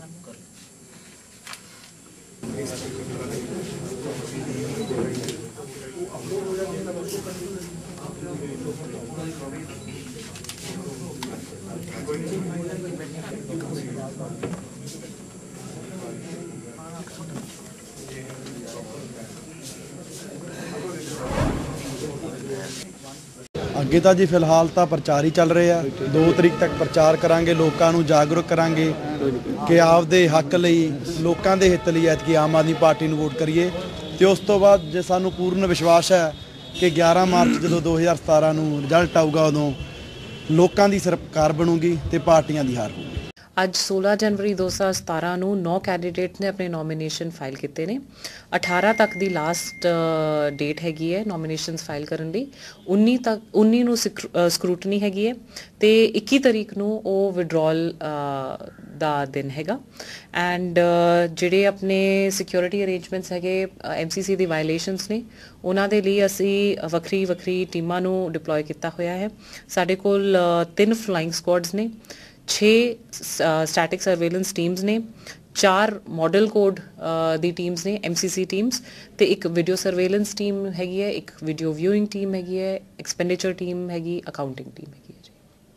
ਅੱਗੇ ਤਾਂ ਜੀ ਫਿਲਹਾਲ ਤਾਂ ਪ੍ਰਚਾਰ ਹੀ ਚੱਲ ਰਿਹਾ 2 ਤਰੀਕ ਤੱਕ ਪ੍ਰਚਾਰ ਕਰਾਂਗੇ, ਲੋਕਾਂ ਨੂੰ ਜਾਗਰੂਕ ਕਰਾਂਗੇ ਕਿ ਆਪਦੇ ਹੱਕ ਲਈ, ਲੋਕਾਂ ਦੇ ਹਿੱਤ ਲਈ ਐਤਕੀ ਆਮ ਆਦਮੀ ਪਾਰਟੀ ਨੂੰ ਵੋਟ ਕਰੀਏ। ਤੇ ਉਸ ਤੋਂ ਬਾਅਦ ਜੇ ਸਾਨੂੰ ਪੂਰਨ ਵਿਸ਼ਵਾਸ ਹੈ ਕਿ 11 ਮਾਰਚ ਜਦੋਂ 2017 ਨੂੰ ਰਿਜ਼ਲਟ ਆਊਗਾ ਉਦੋਂ ਲੋਕਾਂ ਦੀ ਸਰਕਾਰ ਬਣੂਗੀ ਤੇ ਪਾਰਟੀਆਂ ਦੀ ਹਾਰ ਹੋਊਗੀ। ਅੱਜ 16 ਜਨਵਰੀ 2017 ਨੂੰ 9 ਕੈਂਡੀਡੇਟ ਨੇ ਆਪਣੇ ਨੋਮੀਨੇਸ਼ਨ ਫਾਈਲ ਕੀਤੇ ਨੇ। 18 ਤੱਕ ਦੀ ਲਾਸਟ ਡੇਟ ਹੈਗੀ ਹੈ ਨੋਮੀਨੇਸ਼ਨਸ ਫਾਈਲ ਕਰਨ ਲਈ। 19 ਨੂੰ ਸਕਰੂਟਨੀ ਹੈਗੀ ਹੈ ਤੇ 21 ਤਰੀਕ ਨੂੰ ਉਹ ਵਿਡਰੋਲ ਦਾ ਦਿਨ ਹੈਗਾ। ਐਂਡ ਜਿਹੜੇ ਆਪਣੇ ਸਿਕਿਉਰਿਟੀ ਅਰੇਂਜਮੈਂਟਸ ਹੈਗੇ MCC ਦੀ ਵਾਇਲੇਸ਼ਨਸ ਨੇ, ਉਹਨਾਂ ਦੇ ਲਈ ਅਸੀਂ ਵੱਖਰੀ ਟੀਮਾਂ ਨੂੰ ਡਿਪਲੋਏ ਕੀਤਾ ਹੋਇਆ ਹੈ। ਸਾਡੇ ਕੋਲ 3 ਫਲਾਈਂਗ ਸਕੁਆਡਸ ਨੇ, 6 ਸਟੈਟਿਕ ਸਰਵੇਲੈਂਸ ਟੀਮਸ ਨੇ, 4 ਮਾਡਲ ਕੋਡ ਦੀ ਟੀਮਸ ਨੇ MCC ਟੀਮਸ, ਤੇ ਇੱਕ ਵੀਡੀਓ ਸਰਵੇਲੈਂਸ ਟੀਮ ਹੈਗੀ ਹੈ, ਇੱਕ ਵੀਡੀਓ ਵਿਊਇੰਗ ਟੀਮ ਹੈਗੀ ਹੈ, ਐਕਸਪੈਂਡੀਚਰ ਟੀਮ ਹੈਗੀ, ਅਕਾਊਂਟਿੰਗ ਟੀਮ ਹੈਗੀ ਹੈ ਜੀ।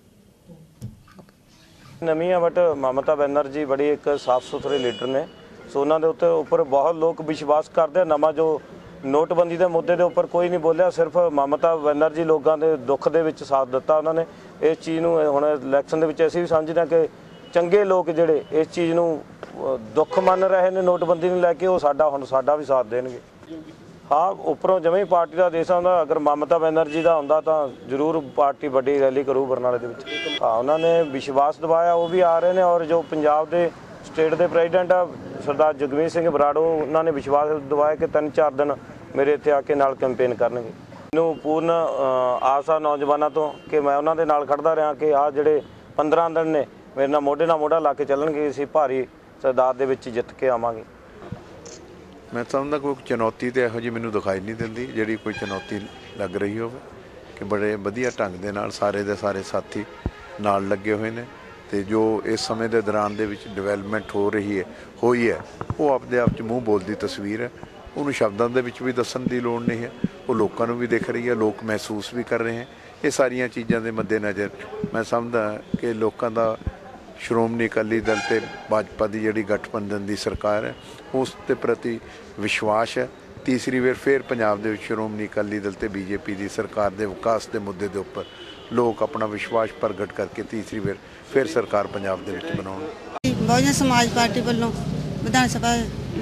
ਨਵੀਂ ਆ ਬਟ ਮਮਤਾ ਬੈਨਰਜੀ ਬੜੀ ਇੱਕ ਸਾਫ ਸੁਥਰੇ ਲੀਡਰ ਨੇ, ਸੋ ਉਹਨਾਂ ਦੇ ਉੱਪਰ ਬਹੁਤ ਲੋਕ ਵਿਸ਼ਵਾਸ ਕਰਦੇ ਆ। ਨਵਾਂ ਜੋ ਨੋਟਬੰਦੀ ਦੇ ਮੁੱਦੇ ਦੇ ਉੱਪਰ ਕੋਈ ਨਹੀਂ ਬੋਲਿਆ, ਸਿਰਫ ਮਮਤਾ ਬੈਨਰਜੀ ਲੋਕਾਂ ਦੇ ਦੁੱਖ ਦੇ ਵਿੱਚ ਸਾਥ ਦਿੱਤਾ ਉਹਨਾਂ ਨੇ। ਇਸ ਚੀਜ਼ ਨੂੰ ਹੁਣ ਇਲੈਕਸ਼ਨ ਦੇ ਵਿੱਚ ਅਸੀਂ ਵੀ ਸਮਝਦੇ ਹਾਂ ਕਿ ਚੰਗੇ ਲੋਕ ਜਿਹੜੇ ਇਸ ਚੀਜ਼ ਨੂੰ ਦੁੱਖ ਮੰਨ ਰਹੇ ਨੇ ਨੋਟਬੰਦੀ ਨੂੰ ਲੈ ਕੇ, ਉਹ ਸਾਡਾ ਵੀ ਸਾਥ ਦੇਣਗੇ। ਹਾਂ, ਉੱਪਰੋਂ ਜਿਵੇਂ ਹੀ ਪਾਰਟੀ ਦਾ ਆਦੇਸ਼ ਆਉਂਦਾ, ਅਗਰ ਮਮਤਾ ਬੈਨਰਜੀ ਦਾ ਹੁੰਦਾ ਤਾਂ ਜ਼ਰੂਰ ਪਾਰਟੀ ਵੱਡੀ ਰੈਲੀ ਕਰੂ ਬਰਨਾਲੇ ਦੇ ਵਿੱਚ। ਹਾਂ, ਉਹਨਾਂ ਨੇ ਵਿਸ਼ਵਾਸ ਦਿਵਾਇਆ, ਉਹ ਵੀ ਆ ਰਹੇ ਨੇ। ਔਰ ਜੋ ਪੰਜਾਬ ਦੇ ਸਟੇਟ ਦੇ ਪ੍ਰੈਜ਼ੀਡੈਂਟ ਆ ਸਰਦਾਰ ਜਗਮੀਤ ਸਿੰਘ ਬਰਾੜੋ, ਉਹਨਾਂ ਨੇ ਵਿਸ਼ਵਾਸ ਦਿਵਾਇਆ ਕਿ 3-4 ਦਿਨ ਮੇਰੇ ਇੱਥੇ ਆ ਕੇ ਨਾਲ ਕੈਂਪੇਨ ਕਰਨਗੇ। ਮੈਨੂੰ ਪੂਰਨ ਆਸ ਆ ਨੌਜਵਾਨਾਂ ਤੋਂ ਕਿ ਮੈਂ ਉਹਨਾਂ ਦੇ ਨਾਲ ਖੜਦਾ ਰਿਹਾ ਕਿ ਆਹ ਜਿਹੜੇ 15 ਦਿਨ ਨੇ ਮੇਰੇ ਨਾਲ ਮੋਢੇ ਲਾ ਕੇ ਚੱਲਣਗੇ, ਅਸੀਂ ਭਾਰੀ ਤਾਦਾਦ ਦੇ ਵਿੱਚ ਜਿੱਤ ਕੇ ਆਵਾਂਗੇ। ਮੈਂ ਸਮਝਦਾ ਕੋਈ ਚੁਣੌਤੀ ਤਾਂ ਇਹੋ ਜਿਹੀ ਮੈਨੂੰ ਦਿਖਾਈ ਨਹੀਂ ਦਿੰਦੀ ਜਿਹੜੀ ਕੋਈ ਚੁਣੌਤੀ ਲੱਗ ਰਹੀ ਹੋਵੇ, ਕਿ ਬੜੇ ਵਧੀਆ ਢੰਗ ਦੇ ਨਾਲ ਸਾਰੇ ਦੇ ਸਾਰੇ ਸਾਥੀ ਨਾਲ ਲੱਗੇ ਹੋਏ ਨੇ। ਤੇ ਜੋ ਇਸ ਸਮੇਂ ਦੇ ਦੌਰਾਨ ਦੇ ਵਿੱਚ ਡਿਵੈਲਪਮੈਂਟ ਹੋਈ ਹੈ ਉਹ ਆਪਦੇ ਆਪ 'ਚ ਮੂੰਹ ਬੋਲਦੀ ਤਸਵੀਰ ਹੈ। ਉਹਨੂੰ ਸ਼ਬਦਾਂ ਦੇ ਵਿੱਚ ਵੀ ਦੱਸਣ ਦੀ ਲੋੜ ਨਹੀਂ ਹੈ, ਉਹ ਲੋਕਾਂ ਨੂੰ ਵੀ ਦਿਖ ਰਹੀ ਹੈ, ਲੋਕ ਮਹਿਸੂਸ ਵੀ ਕਰ ਰਹੇ ਹੈ। ਇਹ ਸਾਰੀਆਂ ਚੀਜ਼ਾਂ ਦੇ ਮੱਦੇਨਜ਼ਰ ਮੈਂ ਸਮਝਦਾ ਕਿ ਲੋਕਾਂ ਦਾ ਸ਼੍ਰੋਮਣੀ ਅਕਾਲੀ ਦਲ ਤੇ ਭਾਜਪਾ ਦੀ ਜਿਹੜੀ ਗਠਬੰਧਨ ਦੀ ਸਰਕਾਰ ਹੈ ਉਸ ਦੇ ਪ੍ਰਤੀ ਵਿਸ਼ਵਾਸ ਹੈ। ਤੀਸਰੀ ਵਾਰ ਫਿਰ ਪੰਜਾਬ ਦੇ ਵਿੱਚ ਸ਼੍ਰੋਮਣੀ ਅਕਾਲੀ ਦਲ ਤੇ BJP ਦੀ ਸਰਕਾਰ ਦੇ ਵਿਕਾਸ ਦੇ ਮੁੱਦੇ ਦੇ ਉੱਪਰ ਲੋਕ ਆਪਣਾ ਵਿਸ਼ਵਾਸ ਪ੍ਰਗਟ ਕਰਕੇ ਤੀਸਰੀ ਵਾਰ ਫਿਰ ਸਰਕਾਰ ਪੰਜਾਬ ਦੇ ਵਿੱਚ ਬਣਾਉਣ। ਬਹੁਜਨ ਸਮਾਜ ਪਾਰਟੀ ਵੱਲੋਂ ਵਿਧਾਨ ਸਭਾ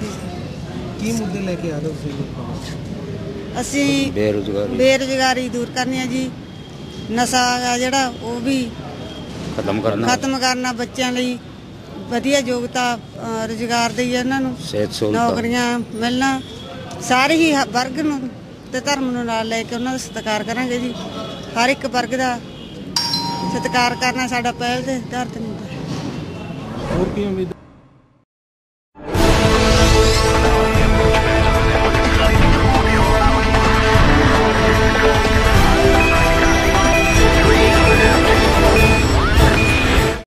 ਕੀ ਮੁੱਦੇ ਲੈ ਕੇ ਆ ਰਹੇ ਹੋ ਤੁਸੀਂ? ਅਸੀਂ ਬੇਰੁਜ਼ਗਾਰੀ ਦੂਰ ਕਰਨੀ ਹੈ ਜੀ, ਨਸ਼ਾ ਜਿਹੜਾ ਉਹ ਵੀ ਖਤਮ ਕਰਨਾ, ਬੱਚਿਆਂ ਲਈ ਵਧੀਆ ਯੋਗਤਾ ਰੁਜ਼ਗਾਰ ਦੀ ਉਹਨਾਂ ਨੂੰ ਨੌਕਰੀਆਂ ਮਿਲਣਾ, ਸਾਰੇ ਹੀ ਵਰਗ ਨੂੰ ਤੇ ਧਰਮ ਨੂੰ ਨਾਲ ਲੈ ਕੇ ਉਹਨਾਂ ਦਾ ਸਤਿਕਾਰ ਕਰਾਂਗੇ ਜੀ। ਹਰ ਇੱਕ ਵਰਗ ਦਾ ਸਤਿਕਾਰ ਕਰਨਾ ਸਾਡਾ ਪਹਿਲ ਦੇ ਆਧਾਰ ਤੇ ਹੁੰਦਾ। ਹੋਰ ਕੀ ਉਮੀਦ?